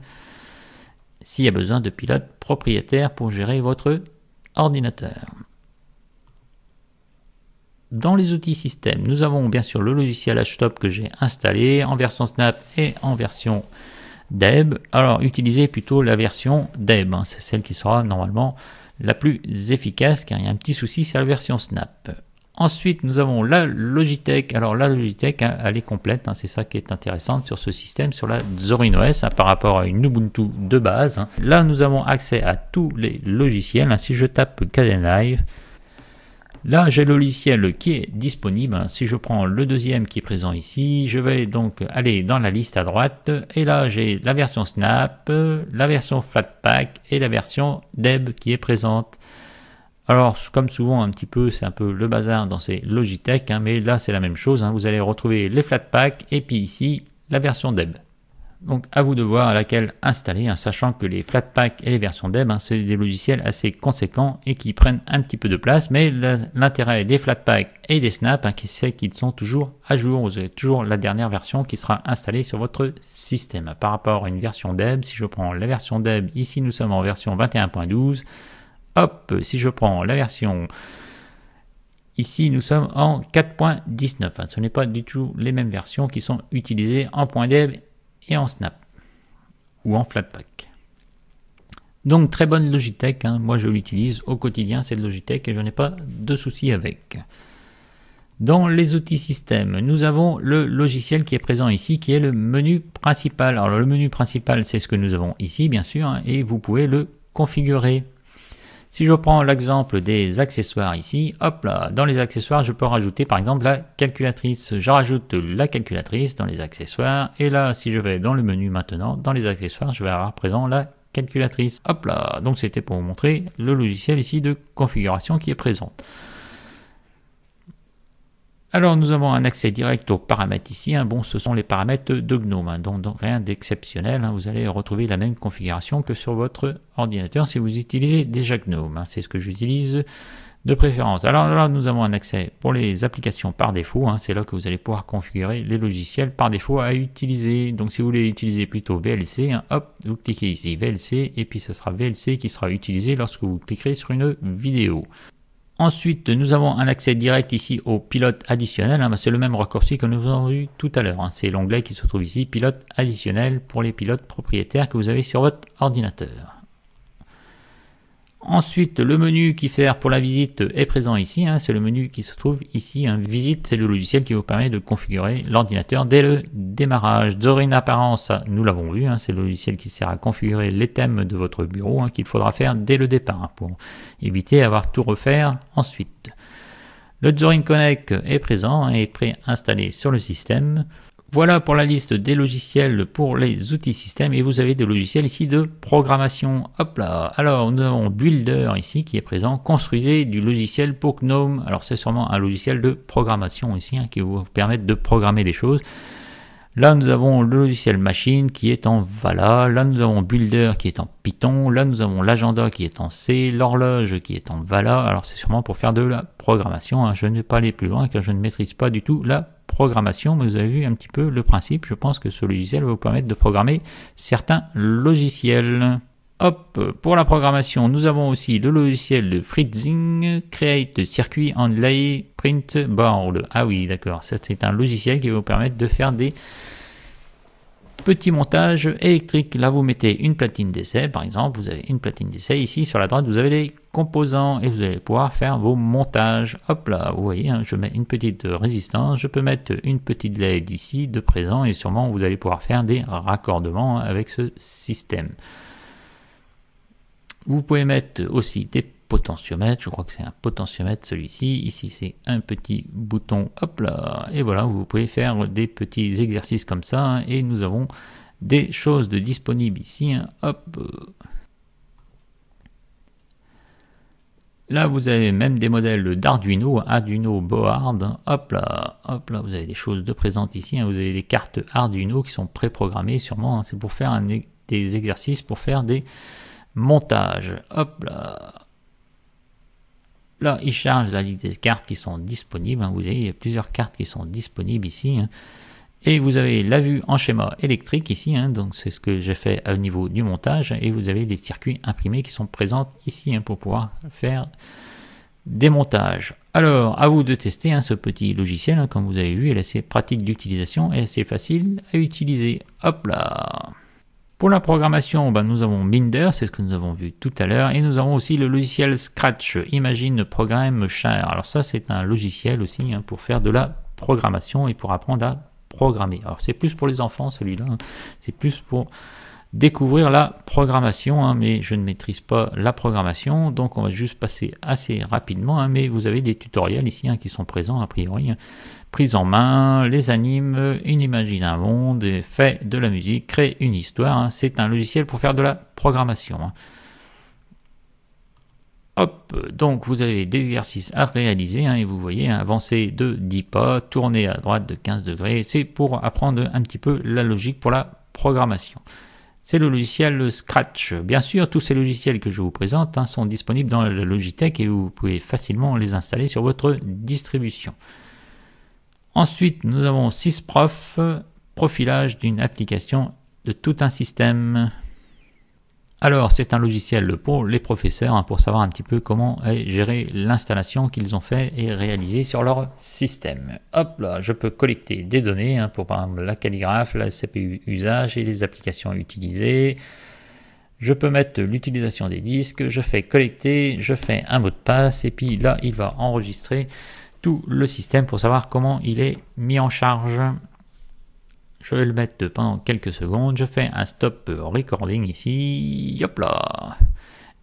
S'il y a besoin de pilotes propriétaires pour gérer votre ordinateur. Dans les outils système, nous avons bien sûr le logiciel Htop que j'ai installé en version Snap et en version Deb. Alors utilisez plutôt la version Deb, hein, c'est celle qui sera normalement la plus efficace car il y a un petit souci, c'est la version Snap. Ensuite nous avons la Logitech. Alors la Logitech hein, elle est complète, hein, c'est ça qui est intéressant sur ce système, sur la Zorin O S hein, par rapport à une Ubuntu de base. Hein. Là nous avons accès à tous les logiciels. Hein. Si je tape Kdenlive, là j'ai le logiciel qui est disponible. Hein. Si je prends le deuxième qui est présent ici, je vais donc aller dans la liste à droite et là j'ai la version Snap, la version Flatpak et la version Deb qui est présente. Alors, comme souvent, un petit peu, c'est un peu le bazar dans ces Logitech, hein, mais là, c'est la même chose. Hein, vous allez retrouver les Flatpak et puis ici, la version Deb. Donc, à vous de voir laquelle installer, hein, sachant que les Flatpak et les versions Deb, hein, c'est des logiciels assez conséquents et qui prennent un petit peu de place. Mais l'intérêt des Flatpak et des Snap, hein, c'est qu'ils sont toujours à jour. Vous avez toujours la dernière version qui sera installée sur votre système. Par rapport à une version Deb, si je prends la version Deb, ici, nous sommes en version vingt et un point douze. Hop, si je prends la version, ici nous sommes en quatre point dix-neuf. Enfin, ce n'est pas du tout les mêmes versions qui sont utilisées en .deb et en Snap ou en Flatpak. Donc très bonne Logitech, hein. Moi je l'utilise au quotidien cette Logitech et je n'ai pas de soucis avec. Dans les outils système, nous avons le logiciel qui est présent ici, qui est le menu principal. Alors le menu principal, c'est ce que nous avons ici, bien sûr, hein, et vous pouvez le configurer. Si je prends l'exemple des accessoires ici, hop là, dans les accessoires, je peux rajouter par exemple la calculatrice. Je rajoute la calculatrice dans les accessoires. Et là, si je vais dans le menu maintenant, dans les accessoires, je vais avoir présent la calculatrice. Hop là, donc c'était pour vous montrer le logiciel ici de configuration qui est présent. Alors nous avons un accès direct aux paramètres ici, hein. Bon, ce sont les paramètres de GNOME, hein. donc, donc rien d'exceptionnel, hein. Vous allez retrouver la même configuration que sur votre ordinateur si vous utilisez déjà GNOME, hein. C'est ce que j'utilise de préférence. Alors là nous avons un accès pour les applications par défaut, hein. C'est là que vous allez pouvoir configurer les logiciels par défaut à utiliser. Donc si vous voulez utiliser plutôt V L C, hein, hop, vous cliquez ici V L C et puis ce sera V L C qui sera utilisé lorsque vous cliquerez sur une vidéo. Ensuite, nous avons un accès direct ici au pilote additionnel, hein, c'est le même raccourci que nous avons vu tout à l'heure, hein. C'est l'onglet qui se trouve ici, pilote additionnel pour les pilotes propriétaires que vous avez sur votre ordinateur. Ensuite, le menu qui fait pour la visite est présent ici, hein, c'est le menu qui se trouve ici, hein. Visite, c'est le logiciel qui vous permet de configurer l'ordinateur dès le démarrage. Zorin Apparence, nous l'avons vu, hein, c'est le logiciel qui sert à configurer les thèmes de votre bureau, hein, qu'il faudra faire dès le départ, hein, pour éviter d'avoir tout refaire ensuite. Le Zorin Connect est présent et préinstallé sur le système. Voilà pour la liste des logiciels pour les outils système et vous avez des logiciels ici de programmation. Hop là. Alors nous avons Builder ici qui est présent. Construisez du logiciel pour GNOME. Alors c'est sûrement un logiciel de programmation ici, hein, qui vous permet de programmer des choses. Là nous avons le logiciel Machine qui est en Vala. Là nous avons Builder qui est en Python. Là nous avons l'agenda qui est en C. L'horloge qui est en Vala. Alors c'est sûrement pour faire de la programmation, hein. Je ne vais pas aller plus loin car je ne maîtrise pas du tout la programmation, mais vous avez vu un petit peu le principe. Je pense que ce logiciel va vous permettre de programmer certains logiciels. Hop, pour la programmation, nous avons aussi le logiciel de Fritzing, Create Circuit Only Print Board. Ah oui, d'accord, c'est un logiciel qui va vous permettre de faire des petits montages électriques. Là, vous mettez une platine d'essai, par exemple, vous avez une platine d'essai. Ici, sur la droite, vous avez les composants et vous allez pouvoir faire vos montages. Hop là, vous voyez, hein, je mets une petite résistance, je peux mettre une petite L E D ici de présent et sûrement vous allez pouvoir faire des raccordements avec ce système. Vous pouvez mettre aussi des potentiomètres, je crois que c'est un potentiomètre celui-ci, ici c'est un petit bouton, hop là, et voilà, vous pouvez faire des petits exercices comme ça, hein, et nous avons des choses de disponibles ici, hein, hop. Là, vous avez même des modèles d'Arduino, Arduino Board, hop là, hop là, vous avez des choses de présentes ici, hein, vous avez des cartes Arduino qui sont préprogrammées sûrement, hein, c'est pour faire un, des exercices, pour faire des montages, hop là. Là, il charge la liste des cartes qui sont disponibles, hein, vous voyez, il y a plusieurs cartes qui sont disponibles ici, hein. Et vous avez la vue en schéma électrique ici, hein, donc c'est ce que j'ai fait au niveau du montage, et vous avez les circuits imprimés qui sont présents ici, hein, pour pouvoir faire des montages. Alors, à vous de tester, hein, ce petit logiciel, hein, comme vous avez vu, il est assez pratique d'utilisation et assez facile à utiliser. Hop là. Pour la programmation, ben, nous avons Minder, c'est ce que nous avons vu tout à l'heure, et nous avons aussi le logiciel Scratch, Imagine Program Share. Alors ça, c'est un logiciel aussi, hein, pour faire de la programmation et pour apprendre à programmer. Alors c'est plus pour les enfants celui-là, hein. C'est plus pour découvrir la programmation, hein, mais je ne maîtrise pas la programmation, donc on va juste passer assez rapidement, hein, mais vous avez des tutoriels ici, hein, qui sont présents a priori, hein. Prise en main, les animes, une imagine un monde, fait de la musique, crée une histoire, hein. C'est un logiciel pour faire de la programmation, hein. Hop, donc vous avez des exercices à réaliser, hein, et vous voyez, hein, avancer de dix pas, tourner à droite de quinze degrés, c'est pour apprendre un petit peu la logique pour la programmation. C'est le logiciel Scratch. Bien sûr, tous ces logiciels que je vous présente, hein, sont disponibles dans la Logitech et vous pouvez facilement les installer sur votre distribution. Ensuite, nous avons SysProf, profilage d'une application de tout un système. Alors, c'est un logiciel pour les professeurs, hein, pour savoir un petit peu comment est gérée l'installation qu'ils ont fait et réalisée sur leur système. Hop là, je peux collecter des données, hein, pour par exemple la calligraphe, la C P U usage et les applications utilisées. Je peux mettre l'utilisation des disques, je fais collecter, je fais un mot de passe et puis là, il va enregistrer tout le système pour savoir comment il est mis en charge. Je vais le mettre pendant quelques secondes, je fais un stop recording ici, hop là,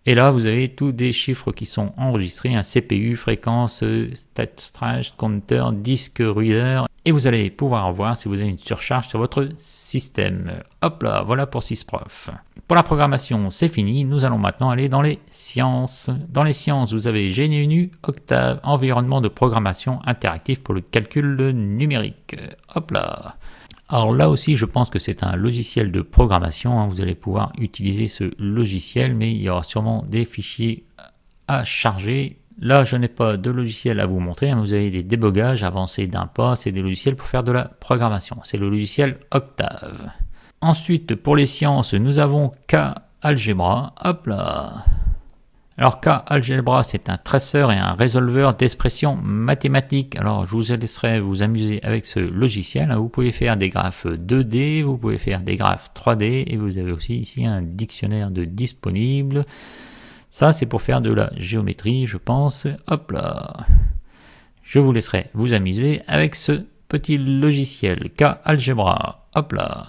Et là, vous avez tous des chiffres qui sont enregistrés, un C P U, fréquence, stat stretch, compteur, disque reader. Et vous allez pouvoir voir si vous avez une surcharge sur votre système. Hop là, voilà pour SysProf. Pour la programmation, c'est fini. Nous allons maintenant aller dans les sciences. Dans les sciences, vous avez G N U, Octave, environnement de programmation interactif pour le calcul numérique. Hop là. Alors là aussi, je pense que c'est un logiciel de programmation, hein. Vous allez pouvoir utiliser ce logiciel, mais il y aura sûrement des fichiers à charger. Là, je n'ai pas de logiciel à vous montrer, hein. Vous avez des débogages avancés d'un pas, c'est des logiciels pour faire de la programmation. C'est le logiciel Octave. Ensuite, pour les sciences, nous avons K-Algebra. Hop là. Alors K-Algebra, c'est un traceur et un résolveur d'expressions mathématiques. Alors je vous laisserai vous amuser avec ce logiciel. Vous pouvez faire des graphes deux D, vous pouvez faire des graphes trois D et vous avez aussi ici un dictionnaire de disponibles. Ça c'est pour faire de la géométrie, je pense. Hop là. Je vous laisserai vous amuser avec ce petit logiciel K-Algebra. Hop là.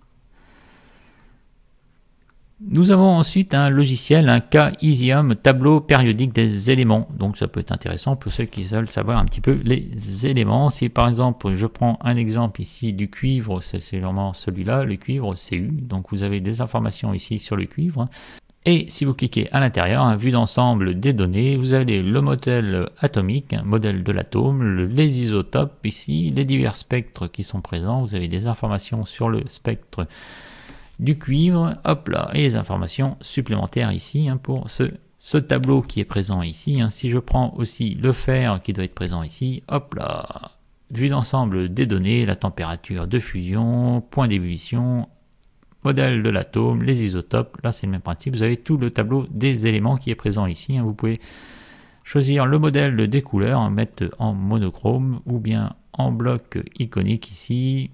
Nous avons ensuite un logiciel, un K-Isium, tableau périodique des éléments. Donc ça peut être intéressant pour ceux qui veulent savoir un petit peu les éléments. Si par exemple, je prends un exemple ici du cuivre, c'est vraiment celui-là, le cuivre C U. Donc vous avez des informations ici sur le cuivre. Et si vous cliquez à l'intérieur, un vue d'ensemble des données, vous avez le modèle atomique, un modèle de l'atome, les isotopes ici, les divers spectres qui sont présents. Vous avez des informations sur le spectre du cuivre, hop là, et les informations supplémentaires ici hein, pour ce, ce tableau qui est présent ici. Hein. Si je prends aussi le fer qui doit être présent ici, hop là, vue d'ensemble des données, la température de fusion, point d'ébullition, modèle de l'atome, les isotopes, là c'est le même principe, vous avez tout le tableau des éléments qui est présent ici. Hein. Vous pouvez choisir le modèle des couleurs, hein, mettre en monochrome ou bien en bloc iconique ici.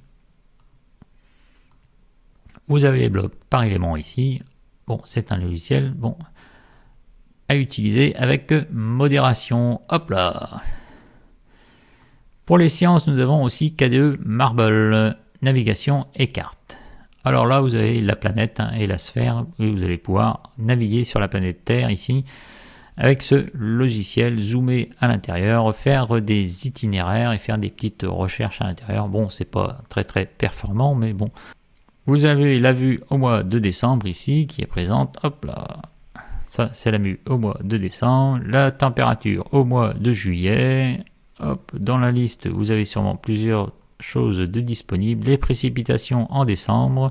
Vous avez les blocs par élément ici. Bon, c'est un logiciel bon, à utiliser avec modération. Hop là. Pour les sciences, nous avons aussi K D E Marble, navigation et carte. Alors là, vous avez la planète hein, et la sphère. Et vous allez pouvoir naviguer sur la planète Terre ici avec ce logiciel, zoomer à l'intérieur, faire des itinéraires et faire des petites recherches à l'intérieur. Bon, c'est pas très très performant, mais bon. Vous avez la vue au mois de décembre ici qui est présente, hop là, ça c'est la vue au mois de décembre, la température au mois de juillet, hop, dans la liste vous avez sûrement plusieurs choses de disponibles, les précipitations en décembre,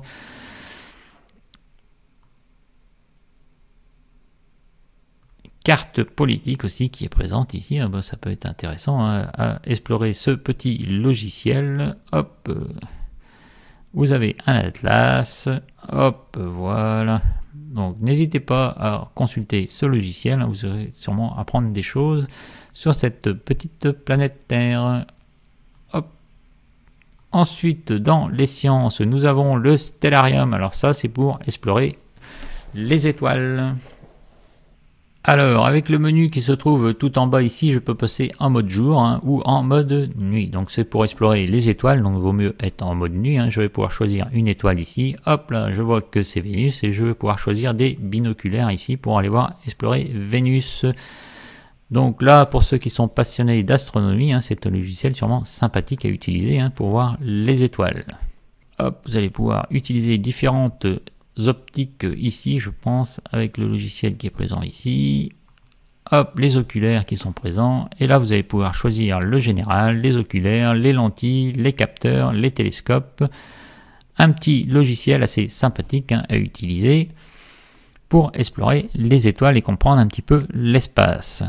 carte politique aussi qui est présente ici, hein, bon, ça peut être intéressant hein, à explorer ce petit logiciel, hop. Vous avez un atlas, hop, voilà. Donc n'hésitez pas à consulter ce logiciel, vous aurez sûrement à apprendre des choses sur cette petite planète Terre. Hop. Ensuite, dans les sciences, nous avons le Stellarium. Alors ça, c'est pour explorer les étoiles. Alors, avec le menu qui se trouve tout en bas ici, je peux passer en mode jour hein, ou en mode nuit. Donc, c'est pour explorer les étoiles, donc il vaut mieux être en mode nuit. Hein. Je vais pouvoir choisir une étoile ici. Hop là, je vois que c'est Vénus et je vais pouvoir choisir des binoculaires ici pour aller voir explorer Vénus. Donc là, pour ceux qui sont passionnés d'astronomie, hein, c'est un logiciel sûrement sympathique à utiliser hein, pour voir les étoiles. Hop, vous allez pouvoir utiliser différentes optiques ici, je pense, avec le logiciel qui est présent ici. Hop, les oculaires qui sont présents. Et là, vous allez pouvoir choisir le général, les oculaires, les lentilles, les capteurs, les télescopes. Un petit logiciel assez sympathique hein, à utiliser pour explorer les étoiles et comprendre un petit peu l'espace.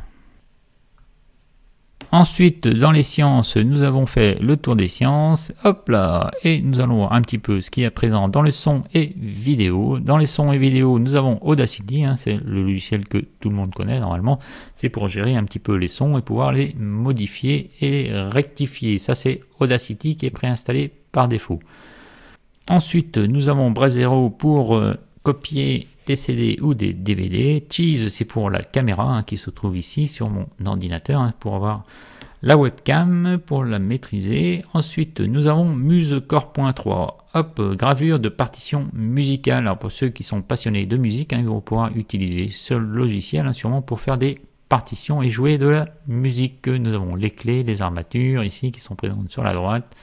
Ensuite, dans les sciences, nous avons fait le tour des sciences, hop là, et nous allons voir un petit peu ce qui est présent dans le son et vidéo. Dans les sons et vidéos, nous avons Audacity, hein, c'est le logiciel que tout le monde connaît normalement. C'est pour gérer un petit peu les sons et pouvoir les modifier et les rectifier. Ça, c'est Audacity qui est préinstallé par défaut. Ensuite, nous avons Brasero pour euh, copier des C D ou des D V D. Cheese, c'est pour la caméra hein, qui se trouve ici sur mon ordinateur hein, pour avoir la webcam pour la maîtriser. Ensuite, nous avons MuseCore point trois. Hop, gravure de partition musicale. Alors pour ceux qui sont passionnés de musique, hein, ils vont pouvoir utiliser ce logiciel hein, sûrement pour faire des partitions et jouer de la musique. Nous avons les clés, les armatures ici qui sont présentes sur la droite.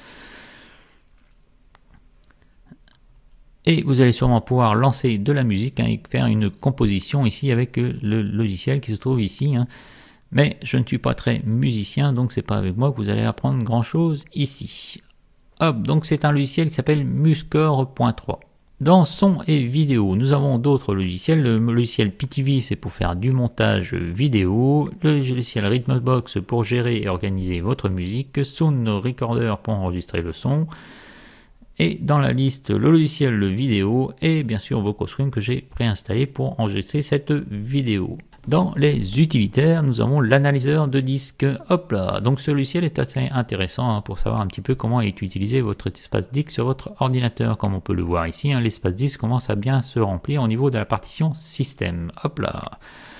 Et vous allez sûrement pouvoir lancer de la musique hein, et faire une composition ici avec le logiciel qui se trouve ici. Hein. Mais je ne suis pas très musicien, donc c'est pas avec moi que vous allez apprendre grand chose ici. Hop, donc c'est un logiciel qui s'appelle MuseCore point trois. Dans son et vidéo, nous avons d'autres logiciels. Le logiciel P T V, c'est pour faire du montage vidéo. Le logiciel Rhythmbox pour gérer et organiser votre musique. Sound Recorder pour enregistrer le son. Et dans la liste, le logiciel vidéo et bien sûr VocoStream que j'ai préinstallé pour enregistrer cette vidéo. Dans les utilitaires, nous avons l'analyseur de disque. Hop là, donc ce logiciel est assez intéressant hein, pour savoir un petit peu comment est utilisé votre espace disque sur votre ordinateur. Comme on peut le voir ici, hein, l'espace disque commence à bien se remplir au niveau de la partition système. Hop là.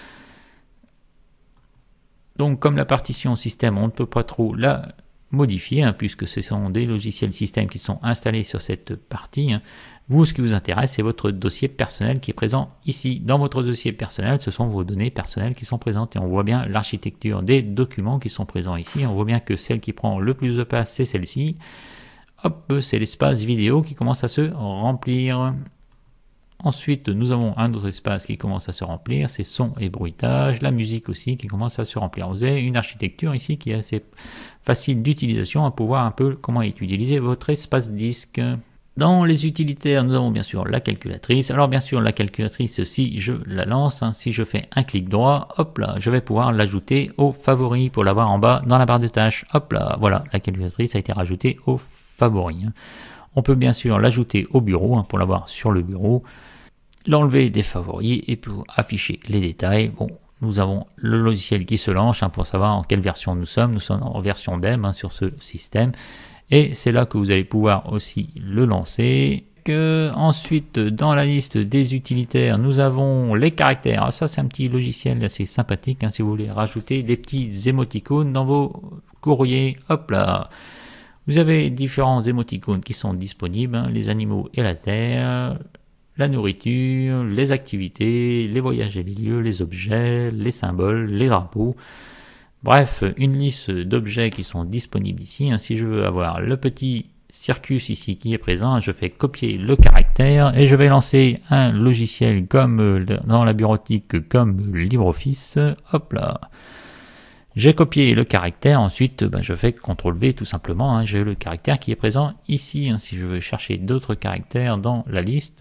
Donc comme la partition système, on ne peut pas trop la modifier hein, puisque ce sont des logiciels système qui sont installés sur cette partie. Hein. Vous, ce qui vous intéresse, c'est votre dossier personnel qui est présent ici. Dans votre dossier personnel, ce sont vos données personnelles qui sont présentes. Et on voit bien l'architecture des documents qui sont présents ici. On voit bien que celle qui prend le plus de place, c'est celle-ci. Hop, c'est l'espace vidéo qui commence à se remplir. Ensuite, nous avons un autre espace qui commence à se remplir. C'est son et bruitage. La musique aussi qui commence à se remplir. Vous avez une architecture ici qui est assez facile d'utilisation pour voir un peu comment est utilisé votre espace disque. Dans les utilitaires, nous avons bien sûr la calculatrice. Alors bien sûr, la calculatrice, si je la lance, hein, si je fais un clic droit, hop là, je vais pouvoir l'ajouter aux favoris pour l'avoir en bas dans la barre de tâches. Hop là, voilà, la calculatrice a été rajoutée aux favoris. Hein. On peut bien sûr l'ajouter au bureau hein, pour l'avoir sur le bureau, l'enlever des favoris et pour afficher les détails. Bon, nous avons le logiciel qui se lance hein, pour savoir en quelle version nous sommes. Nous sommes en version D E M hein, sur ce système. Et c'est là que vous allez pouvoir aussi le lancer. Que ensuite, dans la liste des utilitaires, nous avons les caractères. Alors ça, c'est un petit logiciel assez sympathique hein, si vous voulez rajouter des petits émoticônes dans vos courriers. Hop là. Vous avez différents émoticônes qui sont disponibles. Hein, les animaux et la terre, la nourriture, les activités, les voyages et les lieux, les objets, les symboles, les drapeaux. Bref, une liste d'objets qui sont disponibles ici. Si je veux avoir le petit circus ici qui est présent, je fais copier le caractère et je vais lancer un logiciel comme dans la bureautique comme LibreOffice. Hop là. J'ai copié le caractère, ensuite ben, je fais contrôle V tout simplement. Hein, j'ai le caractère qui est présent ici. Hein, si je veux chercher d'autres caractères dans la liste.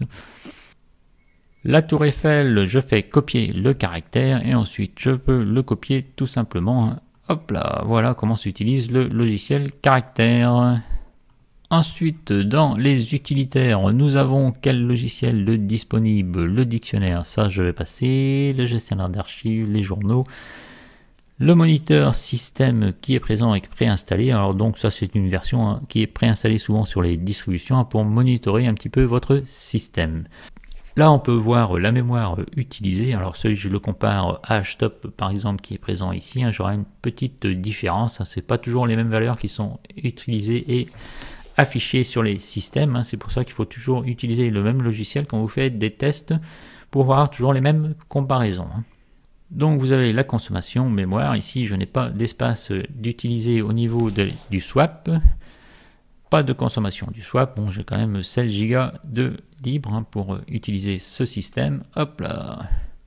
La tour Eiffel, je fais copier le caractère et ensuite je peux le copier tout simplement. Hop là, voilà comment s'utilise le logiciel caractère. Ensuite, dans les utilitaires, nous avons quel logiciel de disponible? Le dictionnaire, ça je vais passer, le gestionnaire d'archives, les journaux, le moniteur système qui est présent et préinstallé. Alors donc ça c'est une version hein, qui est préinstallée souvent sur les distributions hein, pour monitorer un petit peu votre système. Là, on peut voir la mémoire utilisée. Alors, si je le compare à Htop, par exemple, qui est présent ici, hein, j'aurai une petite différence. Hein, ce n'est pas toujours les mêmes valeurs qui sont utilisées et affichées sur les systèmes. Hein, c'est pour ça qu'il faut toujours utiliser le même logiciel quand vous faites des tests pour voir toujours les mêmes comparaisons. Hein. Donc, vous avez la consommation mémoire. Ici, je n'ai pas d'espace d'utiliser au niveau de, du swap. Pas de consommation du swap. Bon, j'ai quand même seize gigas de libre hein, pour utiliser ce système. Hop là.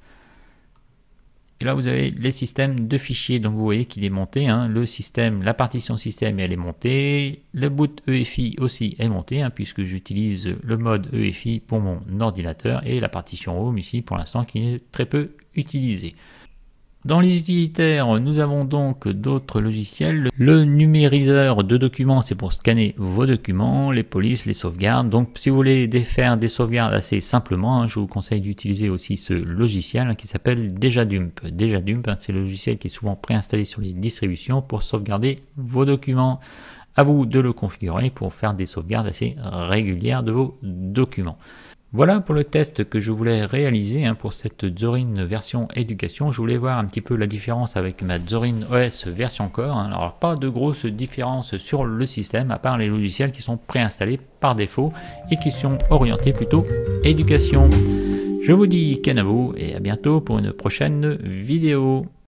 Et là, vous avez les systèmes de fichiers. Donc, vous voyez qu'il est monté. Hein, le système, la partition système, elle est montée. Le boot E F I aussi est monté, hein, puisque j'utilise le mode E F I pour mon ordinateur. Et la partition Home ici, pour l'instant, qui est très peu utilisée. Dans les utilitaires, nous avons donc d'autres logiciels. Le numériseur de documents, c'est pour scanner vos documents, les polices, les sauvegardes. Donc, si vous voulez faire des sauvegardes assez simplement, hein, je vous conseille d'utiliser aussi ce logiciel hein, qui s'appelle DejaDump. DejaDump, hein, c'est le logiciel qui est souvent préinstallé sur les distributions pour sauvegarder vos documents. À vous de le configurer pour faire des sauvegardes assez régulières de vos documents. Voilà pour le test que je voulais réaliser hein, pour cette Zorin version éducation. Je voulais voir un petit peu la différence avec ma Zorin O S version Core. Hein. Alors pas de grosse différence sur le système à part les logiciels qui sont préinstallés par défaut et qui sont orientés plutôt éducation. Je vous dis canavo et à bientôt pour une prochaine vidéo.